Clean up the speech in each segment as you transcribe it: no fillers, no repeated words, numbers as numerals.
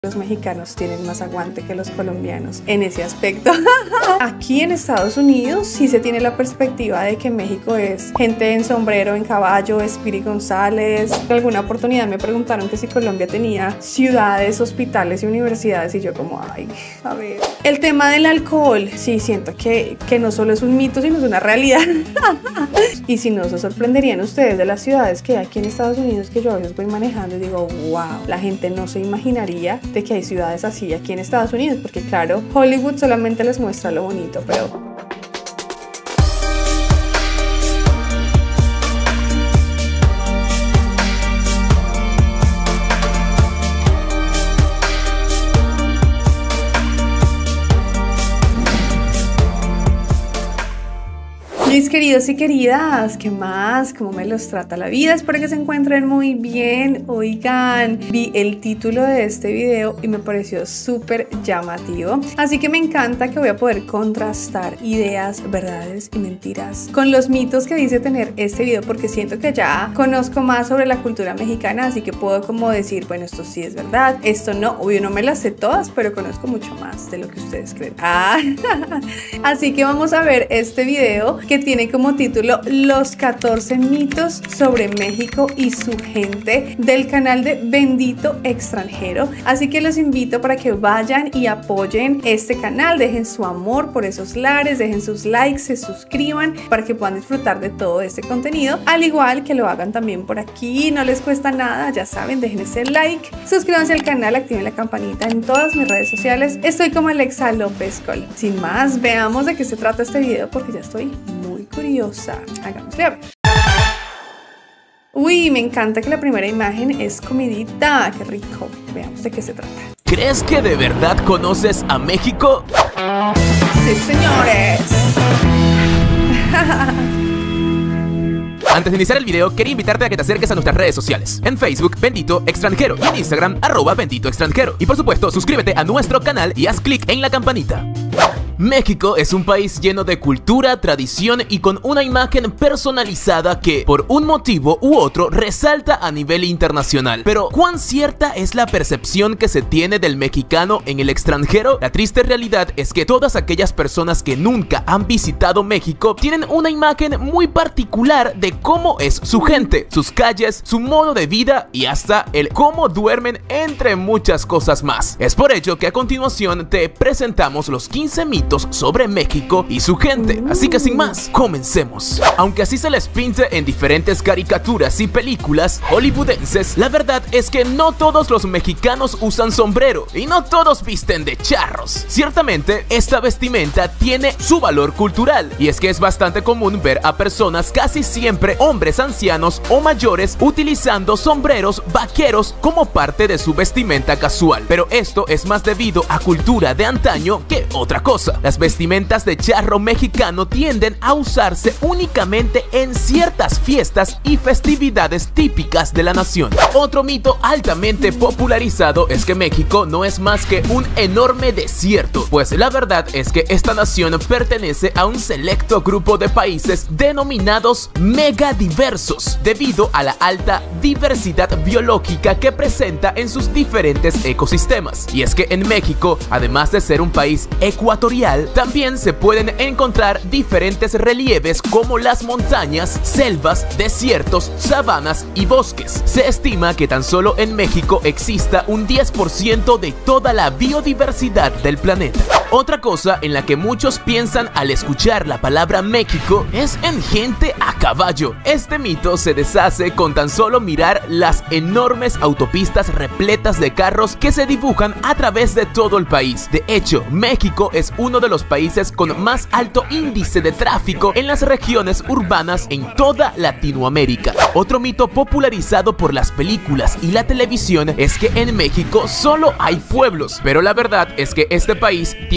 Los mexicanos tienen más aguante que los colombianos en ese aspecto. Aquí en Estados Unidos sí se tiene la perspectiva de que México es gente en sombrero, en caballo, Speedy González. En alguna oportunidad me preguntaron que si Colombia tenía ciudades, hospitales y universidades, y yo como, ay, a ver. El tema del alcohol, sí, siento que no solo es un mito, sino es una realidad. Y si no, se sorprenderían ustedes de las ciudades que hay aquí en Estados Unidos, que yo a veces voy manejando y digo, wow, la gente no se imaginaría de que hay ciudades así aquí en Estados Unidos, porque claro, Hollywood solamente les muestra lo bonito, pero... Mis queridos y queridas, ¿qué más? ¿Cómo me los trata la vida? Espero que se encuentren muy bien. Oigan, vi el título de este video y me pareció súper llamativo. Así que me encanta que voy a poder contrastar ideas, verdades y mentiras con los mitos que dice tener este video, porque siento que ya conozco más sobre la cultura mexicana, así que puedo como decir, bueno, esto sí es verdad, esto no. Obvio no me las sé todas, pero conozco mucho más de lo que ustedes creen. Así que vamos a ver este video que tiene como título Los 14 mitos sobre México y su gente, del canal de Bendito Extranjero. Así que los invito para que vayan y apoyen este canal, dejen su amor por esos lares, dejen sus likes, se suscriban para que puedan disfrutar de todo este contenido, al igual que lo hagan también por aquí, no les cuesta nada, ya saben, dejen ese like, suscríbanse al canal, activen la campanita en todas mis redes sociales. Estoy como Alexa López Col. Sin más, veamos de qué se trata este video, porque ya estoy muy curiosa. Hagámosle a ver. Uy, me encanta que la primera imagen es comidita. Qué rico. Veamos de qué se trata. ¿Crees que de verdad conoces a México? Sí, señores. Antes de iniciar el video, quería invitarte a que te acerques a nuestras redes sociales. En Facebook, Bendito Extranjero, y en Instagram, @Bendito Extranjero. Y por supuesto, suscríbete a nuestro canal y haz clic en la campanita. México es un país lleno de cultura, tradición y con una imagen personalizada que, por un motivo u otro, resalta a nivel internacional. Pero, ¿cuán cierta es la percepción que se tiene del mexicano en el extranjero? La triste realidad es que todas aquellas personas que nunca han visitado México tienen una imagen muy particular de cómo es su gente, sus calles, su modo de vida y hasta el cómo duermen, entre muchas cosas más. Es por ello que a continuación te presentamos los 15 mitos sobre México y su gente. Así que sin más, comencemos. Aunque así se les pinte en diferentes caricaturas y películas hollywoodenses, la verdad es que no todos los mexicanos usan sombrero y no todos visten de charros. Ciertamente, esta vestimenta tiene su valor cultural, y es que es bastante común ver a personas, casi siempre hombres ancianos o mayores, utilizando sombreros vaqueros como parte de su vestimenta casual. Pero esto es más debido a cultura de antaño que otra cosa. Las vestimentas de charro mexicano tienden a usarse únicamente en ciertas fiestas y festividades típicas de la nación. Otro mito altamente popularizado es que México no es más que un enorme desierto, pues la verdad es que esta nación pertenece a un selecto grupo de países denominados megadiversos, debido a la alta diversidad biológica que presenta en sus diferentes ecosistemas. Y es que en México, además de ser un país ecuatorial, también se pueden encontrar diferentes relieves como las montañas, selvas, desiertos, sabanas y bosques. Se estima que tan solo en México exista un 10% de toda la biodiversidad del planeta. Otra cosa en la que muchos piensan al escuchar la palabra México es en gente a caballo. Este mito se deshace con tan solo mirar las enormes autopistas repletas de carros que se dibujan a través de todo el país. De hecho, México es uno de los países con más alto índice de tráfico en las regiones urbanas en toda Latinoamérica. Otro mito popularizado por las películas y la televisión es que en México solo hay pueblos, pero la verdad es que este país tiene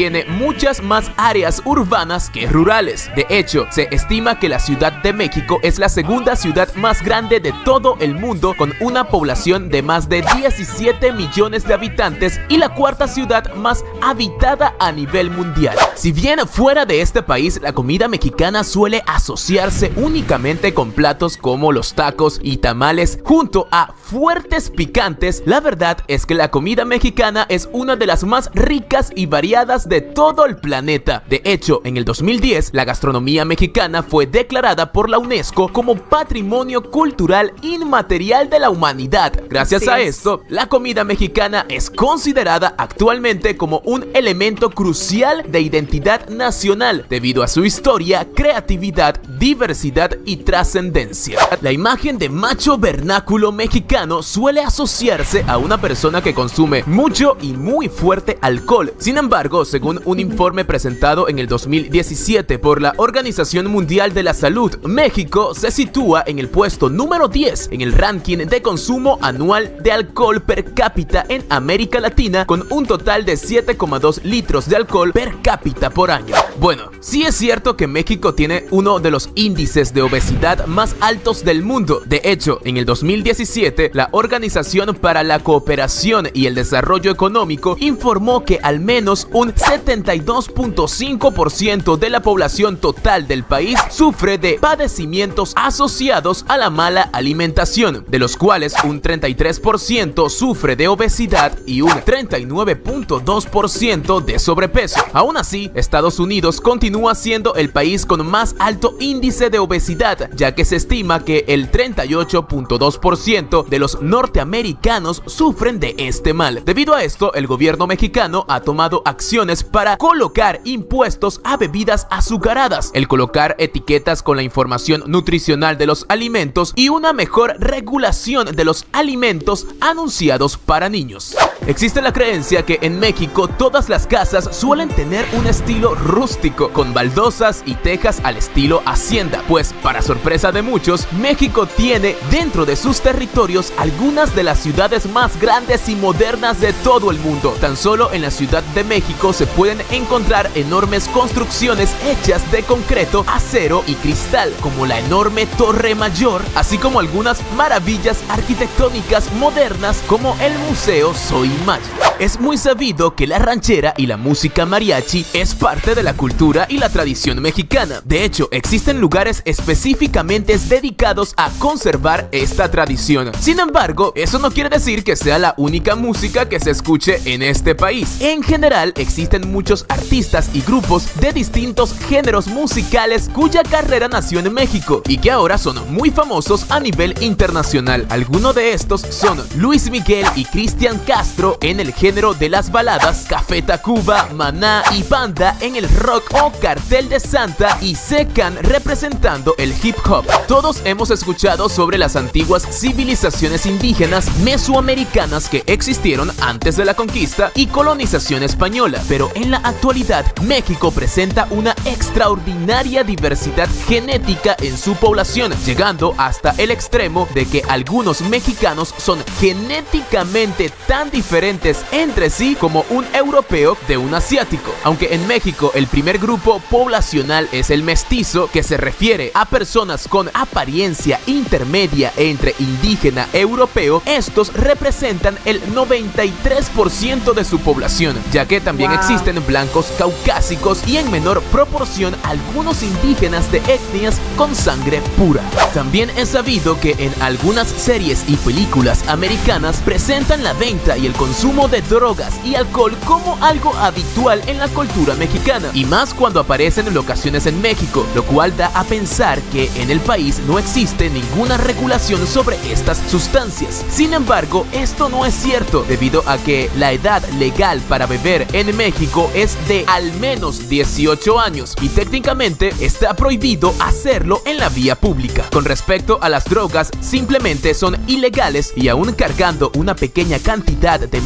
tiene muchas más áreas urbanas que rurales. De hecho, se estima que la Ciudad de México es la segunda ciudad más grande de todo el mundo, con una población de más de 17 millones de habitantes y la cuarta ciudad más habitada a nivel mundial. Si bien fuera de este país la comida mexicana suele asociarse únicamente con platos como los tacos y tamales junto a fuertes picantes, la verdad es que la comida mexicana es una de las más ricas y variadas de todo el planeta. De hecho, en el 2010 la gastronomía mexicana fue declarada por la UNESCO como Patrimonio Cultural Inmaterial de la Humanidad. Gracias a esto, la comida mexicana es considerada actualmente como un elemento crucial de identidad nacional debido a su historia, creatividad, diversidad y trascendencia. La imagen de macho vernáculo mexicano suele asociarse a una persona que consume mucho y muy fuerte alcohol. Sin embargo, según un informe presentado en el 2017 por la Organización Mundial de la Salud, México se sitúa en el puesto número 10 en el ranking de consumo anual de alcohol per cápita en América Latina, con un total de 7,2 litros de alcohol per cápita por año. Bueno, sí es cierto que México tiene uno de los índices de obesidad más altos del mundo. De hecho, en el 2017, la Organización para la Cooperación y el Desarrollo Económico informó que al menos un 72.5% de la población total del país sufre de padecimientos asociados a la mala alimentación, de los cuales un 33% sufre de obesidad y un 39.2% de sobrepeso. Aún así, Estados Unidos continúa siendo el país con más alto índice de obesidad, ya que se estima que el 38.2% de los norteamericanos sufren de este mal. Debido a esto, el gobierno mexicano ha tomado acciones para colocar impuestos a bebidas azucaradas, el colocar etiquetas con la información nutricional de los alimentos y una mejor regulación de los alimentos anunciados para niños. Existe la creencia que en México todas las casas suelen tener un estilo rústico, con baldosas y tejas al estilo hacienda, pues para sorpresa de muchos, México tiene dentro de sus territorios algunas de las ciudades más grandes y modernas de todo el mundo. Tan solo en la Ciudad de México se pueden encontrar enormes construcciones hechas de concreto, acero y cristal, como la enorme Torre Mayor, así como algunas maravillas arquitectónicas modernas como el Museo Soimaya. Es muy sabido que la ranchera y la música mariachi es parte de la cultura y la tradición mexicana. De hecho, existen lugares específicamente dedicados a conservar esta tradición. Sin embargo, eso no quiere decir que sea la única música que se escuche en este país. En general, existen muchos artistas y grupos de distintos géneros musicales cuya carrera nació en México y que ahora son muy famosos a nivel internacional. Algunos de estos son Luis Miguel y Cristian Castro en el género de las baladas, Café Tacuba, Maná y Panda en el rock, o Cartel de Santa y Secan representando el hip hop. Todos hemos escuchado sobre las antiguas civilizaciones indígenas mesoamericanas que existieron antes de la conquista y colonización española, pero en la actualidad México presenta una extraordinaria diversidad genética en su población, llegando hasta el extremo de que algunos mexicanos son genéticamente tan diferentes entre sí como un europeo de un asiático. Aunque en México el primer grupo poblacional es el mestizo, que se refiere a personas con apariencia intermedia entre indígena e europeo, estos representan el 93% de su población, ya que también existen blancos caucásicos y en menor proporción algunos indígenas de etnias con sangre pura. También es sabido que en algunas series y películas americanas presentan la venta y el consumo de drogas y alcohol como algo habitual en la cultura mexicana, y más cuando aparecen locaciones en México, lo cual da a pensar que en el país no existe ninguna regulación sobre estas sustancias. Sin embargo, esto no es cierto, debido a que la edad legal para beber en México es de al menos 18 años y técnicamente está prohibido hacerlo en la vía pública. Con respecto a las drogas, simplemente son ilegales, y aún cargando una pequeña cantidad de marihuana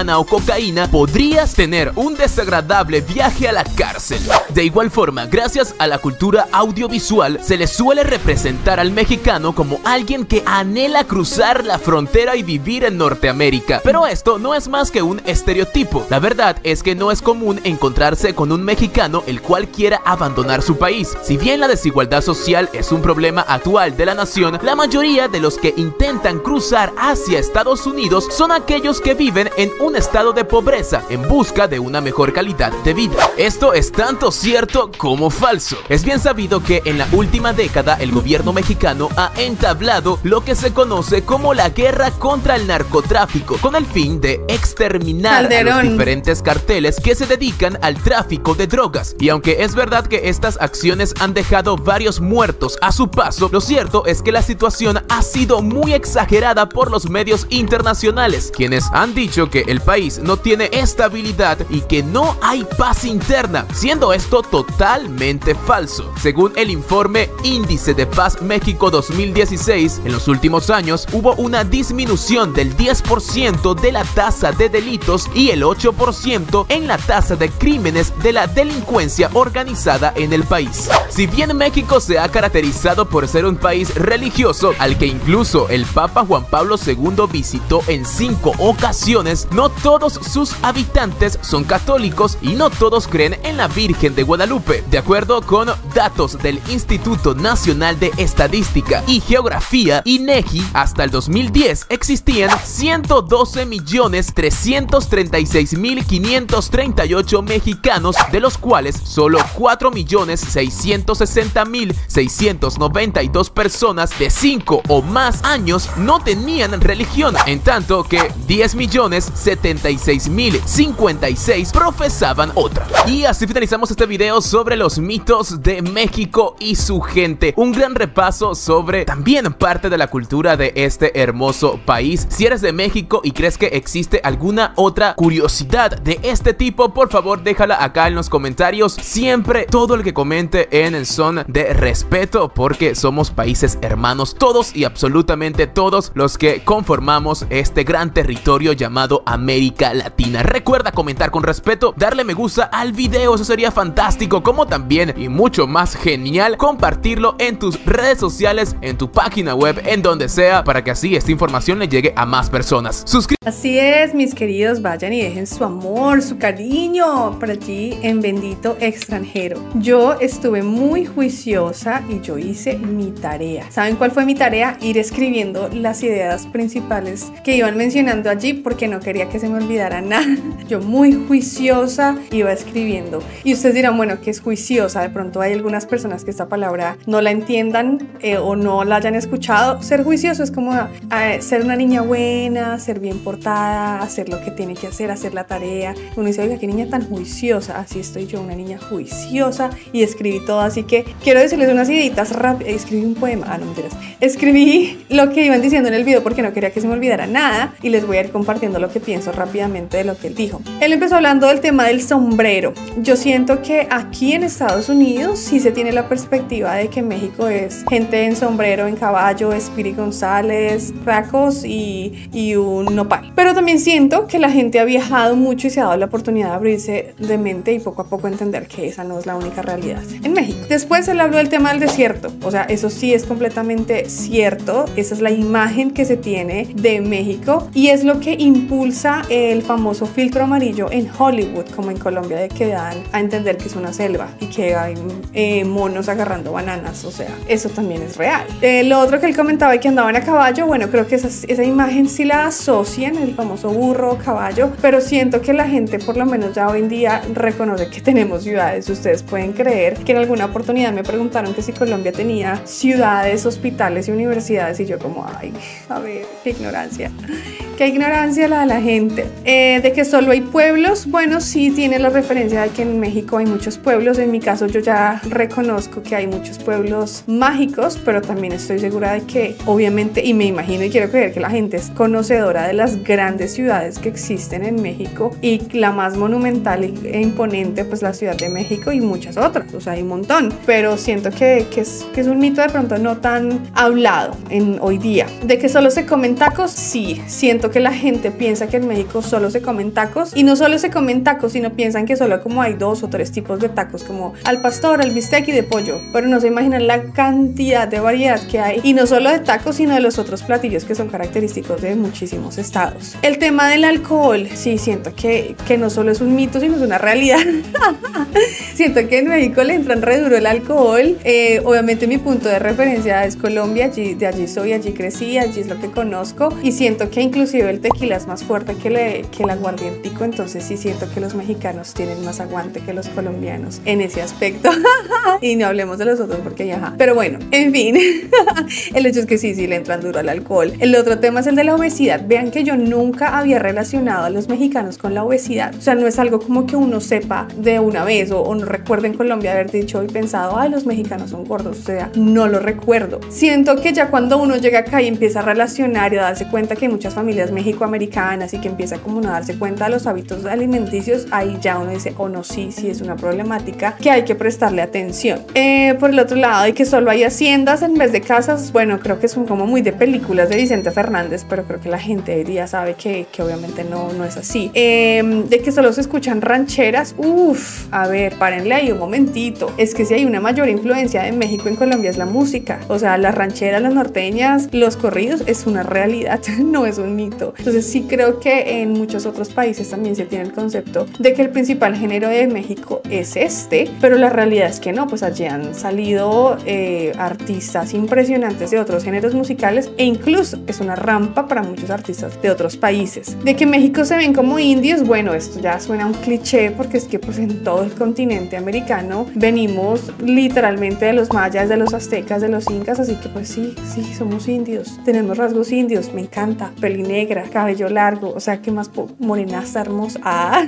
marihuana o cocaína, podrías tener un desagradable viaje a la cárcel. De igual forma, gracias a la cultura audiovisual, se le suele representar al mexicano como alguien que anhela cruzar la frontera y vivir en Norteamérica. Pero esto no es más que un estereotipo. La verdad es que no es común encontrarse con un mexicano el cual quiera abandonar su país. Si bien la desigualdad social es un problema actual de la nación, la mayoría de los que intentan cruzar hacia Estados Unidos son aquellos que viven en un estado de pobreza en busca de una mejor calidad de vida. Esto es tanto cierto como falso. Es bien sabido que en la última década el gobierno mexicano ha entablado lo que se conoce como la guerra contra el narcotráfico, con el fin de exterminar a los diferentes carteles que se dedican al tráfico de drogas. Y aunque es verdad que estas acciones han dejado varios muertos a su paso, lo cierto es que la situación ha sido muy exagerada por los medios internacionales, quienes han dicho que el país no tiene estabilidad y que no hay paz interna, siendo esto totalmente falso. Según el informe Índice de Paz México 2016, en los últimos años hubo una disminución del 10% de la tasa de delitos y el 8% en la tasa de crímenes de la delincuencia organizada en el país. Si bien México se ha caracterizado por ser un país religioso, al que incluso el Papa Juan Pablo II visitó en 5 ocasiones, no todos sus habitantes son católicos y no todos creen en la Virgen de Guadalupe. De acuerdo con datos del Instituto Nacional de Estadística y Geografía, INEGI, hasta el 2010 existían 112.336.538 mexicanos, de los cuales solo 4.660.692 personas de 5 o más años no tenían religión, en tanto que 10.076.056 profesaban otra. Y así finalizamos este video sobre los mitos de México y su gente. Un gran repaso sobre también parte de la cultura de este hermoso país. Si eres de México y crees que existe alguna otra curiosidad de este tipo, por favor déjala acá en los comentarios. Siempre todo el que comente en son de respeto, porque somos países hermanos, todos y absolutamente todos los que conformamos este gran territorio llamado América Latina. Recuerda comentar con respeto, darle me gusta al video, eso sería fantástico, como también y mucho más genial compartirlo en tus redes sociales, en tu página web, en donde sea, para que así esta información le llegue a más personas. Así es, mis queridos, vayan y dejen su amor, su cariño por allí en Bendito Extranjero. Yo estuve muy juiciosa y yo hice mi tarea. ¿Saben cuál fue mi tarea? Ir escribiendo las ideas principales que iban mencionando allí, porque no quería que se me olvidara nada. Yo muy juiciosa iba escribiendo. Y ustedes dirán, bueno, ¿qué es juiciosa? De pronto hay algunas personas que esta palabra no la entiendan o no la hayan escuchado. Ser juicioso es como ser una niña buena, ser bien portada, hacer lo que tiene que hacer la tarea. Uno dice, oiga, qué niña tan juiciosa. Así estoy yo, una niña juiciosa, y escribí todo. Así que quiero decirles unas ideitas rápidas. Escribí un poema, no mentiras. Escribí lo que iban diciendo en el video porque no quería que se me olvidara nada, y les voy a ir compartiendo lo que pienso rápidamente de lo que él dijo. Él empezó hablando del tema del sombrero. Yo siento que aquí en Estados Unidos sí se tiene la perspectiva de que México es gente en sombrero, en caballo, Speedy González, tacos y un nopal. Pero también siento que la gente ha viajado mucho y se ha dado la oportunidad de abrirse de mente y poco a poco entender que esa no es la única realidad en México. Después él habló del tema del desierto. O sea, eso sí es completamente cierto. Esa es la imagen que se tiene de México y es lo que impulsa el famoso filtro amarillo en Hollywood, como en Colombia, de que dan a entender que es una selva y que hay monos agarrando bananas. O sea, eso también es real. Lo otro que él comentaba, que andaban a caballo, bueno, creo que esa imagen sí la asocian, el famoso burro, caballo, pero siento que la gente por lo menos ya hoy en día reconoce que tenemos ciudades. Ustedes pueden creer que en alguna oportunidad me preguntaron que si Colombia tenía ciudades, hospitales y universidades, y yo como, ay, a ver, qué ignorancia la de la gente. De que solo hay pueblos, bueno, sí tiene la referencia de que en México hay muchos pueblos. En mi caso yo ya reconozco que hay muchos pueblos mágicos, pero también estoy segura de que obviamente, y me imagino y quiero creer que la gente es conocedora de las grandes ciudades que existen en México, y la más monumental e imponente, pues la Ciudad de México, y muchas otras, o sea, hay un montón, pero siento que es un mito de pronto no tan hablado en hoy día. De que solo se comen tacos, sí, siento que la gente piensa que en México solo se comen tacos, y no solo se comen tacos, sino piensan que solo como hay 2 o 3 tipos de tacos, como al pastor, al bistec y de pollo, pero no se imaginan la cantidad de variedad que hay, y no solo de tacos, sino de los otros platillos que son característicos de muchísimos estados. El tema del alcohol, sí, siento que no solo es un mito, sino es una realidad. Siento que en México le entran re duro el alcohol. Obviamente mi punto de referencia es Colombia, de allí soy, allí crecí, allí es lo que conozco, y siento que inclusive el tequila es más fuerte que el aguardientico, entonces sí siento que los mexicanos tienen más aguante que los colombianos en ese aspecto. Y no hablemos de los otros porque ya, pero bueno, en fin. El hecho es que sí le entran duro al alcohol. El otro tema es el de la obesidad. Vean que yo nunca había relacionado a los mexicanos con la obesidad, o sea, no es algo como que uno sepa de una vez, o no recuerdo en Colombia haber dicho y pensado, ay, los mexicanos son gordos, o sea, no lo recuerdo. Siento que ya cuando uno llega acá y empieza a relacionar y a darse cuenta que hay muchas familias mexicoamericanas y que empieza como uno a darse cuenta de los hábitos alimenticios, ahí ya uno dice, oh no, sí es una problemática que hay que prestarle atención. Por el otro lado, de que solo hay haciendas en vez de casas, bueno, creo que son como muy de películas de Vicente Fernández, pero creo que la gente hoy día sabe que obviamente no es así. De que solo se escuchan rancheras, a ver, párenle ahí un momentito. Es que si hay una mayor influencia de México en Colombia es la música, o sea, las rancheras, las norteñas, los corridos, es una realidad, no es un mito. Entonces sí creo que en muchos otros países también se tiene el concepto de que el principal género de México es pero la realidad es que no, pues allí han salido artistas impresionantes de otros géneros musicales, e incluso es una rampa para muchos artistas de otros países. De que México se ven como indios, bueno, esto ya suena un cliché, porque es que pues en todo el continente americano venimos literalmente de los mayas, de los aztecas, de los incas, así que pues sí, somos indios, tenemos rasgos indios, me encanta, pelinegra, cabello largo, o sea, ¿qué más? Morenaza hermosa.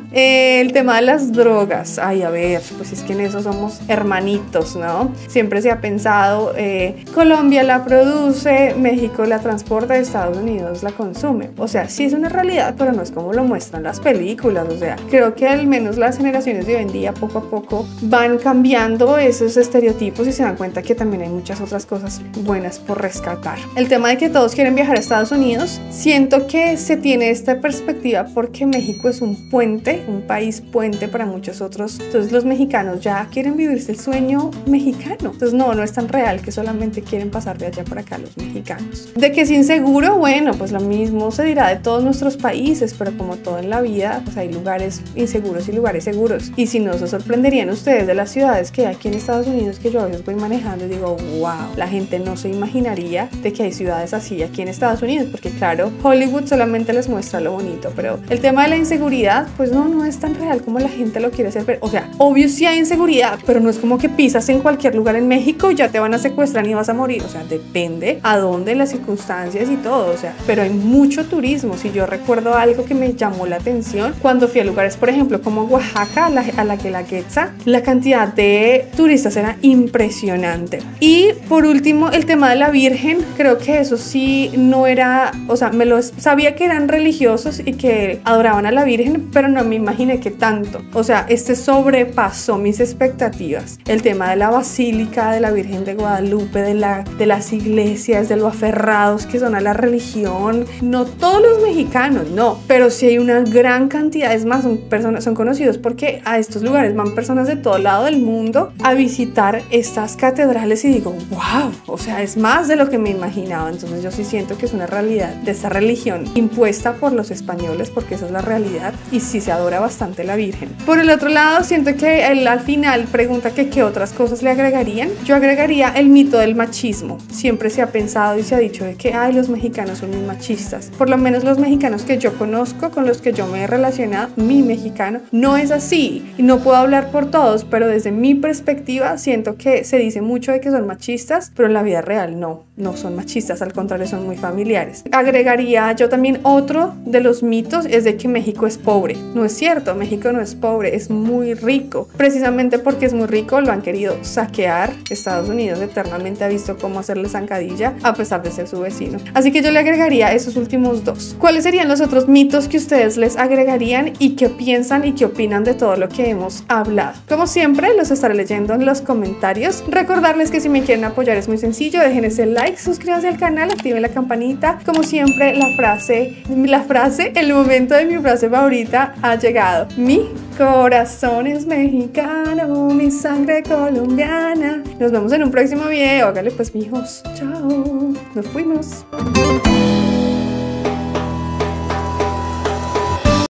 El tema de las drogas, ay, a ver, pues es que en eso somos hermanitos, ¿no? Siempre se ha pensado, Colombia la produce, México la transporta, Estados Unidos la consume, o sea, sí es una realidad, pero no es como lo muestran las películas, o sea, creo que al menos las generaciones de hoy en día poco a poco van cambiando esos estereotipos y se dan cuenta que también hay muchas otras cosas buenas por rescatar. El tema de que todos quieren viajar a Estados Unidos, siento que se tiene esta perspectiva porque México es un puente, un país puente para muchos otros, entonces los mexicanos ya quieren vivirse el sueño mexicano, entonces no es tan real que solamente quieren pasar de allá para acá los mexicanos. De que es inseguro, bueno, pues lo mismo se dirá de todos nuestros países, pero como todo en la vida, pues hay lugares inseguros y lugares seguros, y si no, se sorprenderían ustedes de las ciudades que hay aquí en Estados Unidos, que yo a veces voy manejando y digo, wow, la gente no se imaginaría de que hay ciudades así aquí en Estados Unidos, porque claro, Hollywood solamente les muestra lo bonito, pero el tema de la inseguridad, pues no es tan real como la gente lo quiere hacer ver. O sea, obvio sí hay inseguridad, pero no es como que pisas en cualquier lugar en México y ya te van a secuestrar y vas a morir, o sea, depende a dónde, las circunstancias y todo, o sea, pero hay mucho turismo. Si yo recuerdo algo que me llamó la atención cuando fui a lugares, por ejemplo, como Oaxaca, a la Guelaguetza, la cantidad de turistas era impresionante. Y por último, el tema de la Virgen, creo que eso sí no era, o sea, sabía que eran religiosos y que adoraban a la Virgen, pero no me imaginé que tanto, o sea, sobrepasó mis expectativas. El tema de la Basílica de la Virgen de Guadalupe, de las iglesias, de lo aferrados que son a la religión, no todos los mexicanos, no, pero sí hay una gran cantidad, es más, son conocidos porque a estos lugares van personas de todo lado del mundo a visitar estas catedrales y digo, wow, o sea, es más de lo que me imaginaba. Entonces yo sí siento que es una realidad de esta religión impuesta por los españoles, porque esa es la realidad, y sí se adora bastante la Virgen. Por el otro lado, siento que él al final pregunta que qué otras cosas le agregarían. Yo agregaría el mito del machismo. Siempre se ha pensado y se ha dicho de que los mexicanos son muy machistas. Por lo menos los mexicanos que yo conozco, con los que yo me he relacionado, mi mexicano, no es así. Y no puedo hablar por todos, pero desde mi perspectiva siento que se dice mucho de que son machistas, pero en la vida real no son machistas, al contrario, son muy familiares. Agregaría yo también otro de los mitos, es de que México es pobre. No es cierto, México no es pobre, es muy rico. Precisamente porque es muy rico lo han querido saquear. Estados Unidos eternamente ha visto cómo hacerle zancadilla a pesar de ser su vecino. Así que yo le agregaría esos últimos dos. ¿Cuáles serían los otros mitos que ustedes les agregarían y qué piensan y qué opinan de todo lo que hemos hablado? Como siempre, los estaré leyendo en los comentarios. Recordarles que si me quieren apoyar es muy sencillo, dejen ese like, suscríbanse al canal, activen la campanita. Como siempre, la frase la frase, el momento de mi frase favorita ha llegado. Mi corazón es mexicano, mi sangre colombiana. Nos vemos en un próximo video. Hágale pues, mijos. Chao. Nos fuimos.